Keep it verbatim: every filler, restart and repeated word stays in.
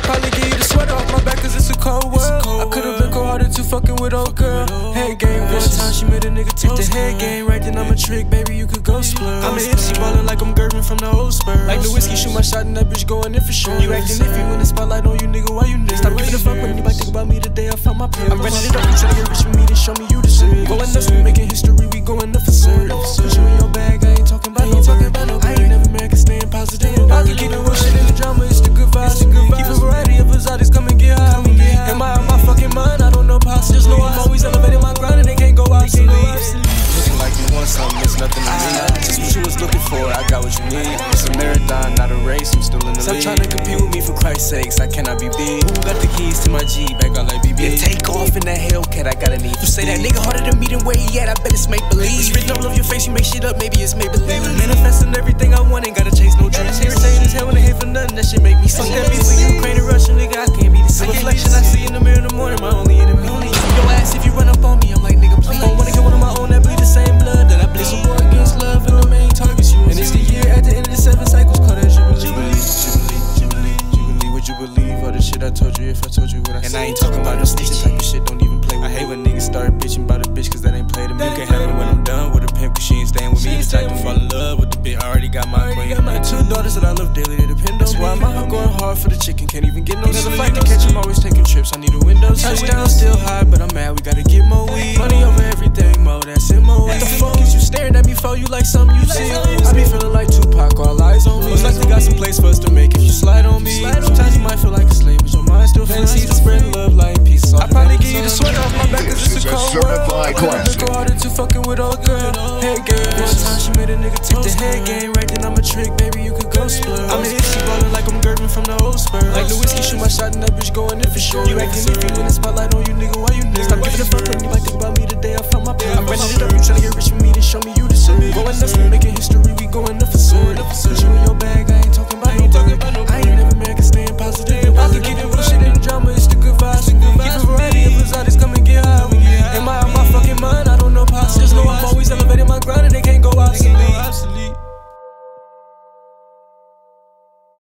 probably give you the sweater off my back cause it's a cold world. I could've been cold-hearted to fucking with old girl. Head game, one time she made a nigga take the head game. Right then I'm a trick, baby, you could go splurge. I'm an M C ballin' like I'm Gervin from the old Spurs. Like the whiskey, shoot my shot and that bitch going in for sure. You actin' iffy when the spotlight on you, nigga, why you nervous? Stop giving a fuck when anybody think about me the day I found my purpose. I'm running it up, you tryna get rich with me, then show me you deserve it. Going nuts, we making history, we going up for service. Put you in your bag, I ain't talking about no talking about no. I ain't never mad, cause staying positive. I can keep the real shit in the drama, it's the good vibes. Keep a variety of exotics, come and get high. Am I out my fucking mind? I don't know possible. Just know I'm always elevating my grind and they can't go obsolete. Looking like you want something, it's nothing to me. Just what you was looking for, I got what you need. It's a marathon, not a race, I'm still in the league. Stop trying to compete with me for Christ's sakes, I cannot be big. Who got the keys to my G, back out like B B? Yeah, take off in that Hellcat, I got a need. You say that nigga harder than me, then where he at, I bet it's make believe. It's written all over your face, you make shit up, maybe it's make believe. Manifesting everything I want, ain't gotta chase no dreams. Irritating as hell when I hate for nothing, that shit make me sick. Fuck that beat when you Ukraine and Russia, nigga, I can't be the same. Reflection I see in the mirror in the morning, my only enemy. Your ass if you run up on me, I'm like nigga please. Don't wanna get one of my own that bleed the same blood that I bleed. So war against love and the main targets you. And it's the year at the end of the seven cycles, call that Jubilee. Jubilee, Jubilee, Jubilee, would you believe all the shit I told you if I told you what I said? And I ain't talking about no snitching type of shit, don't even play with me. I hate when niggas start bitching about a bitch cause that ain't play to me. You can't have it when I'm done with a pimp cause she ain't staying with me. The type to fall in love with the bitch, I already got my queen. My two daughters that I love daily, they depend on me. That's why I'm out here going hard for the chicken, can't even get no sleep. Never fight to catch him, always taking trips, I need a window seat. Touchdown still high, but I'm mad, we gotta get more weed. Money over everything, mo, that's M O E. What the fuck is you staring at me for? You like something you see? I be feeling like Tupac, all eyes on me. Looks like we got some place for us to make if you slide on me. Sometimes you might feel like a slave, but your mind still free. See the spread love like peace. I probably give you the sweater off my back cause it's a cold world. I could've been cold-hearted to fucking with old girl. Head game, one time she made a nigga take the head game. Right then I'm a trick, baby, you could go splurge. I'm an M C ballin' like I'm Gervin from the old Spurs. Like the whiskey, shoot my shot and that bitch going in for sure. You actin' iffy when the spotlight on you, nigga, why you nervous? Stop giving a fuck when you like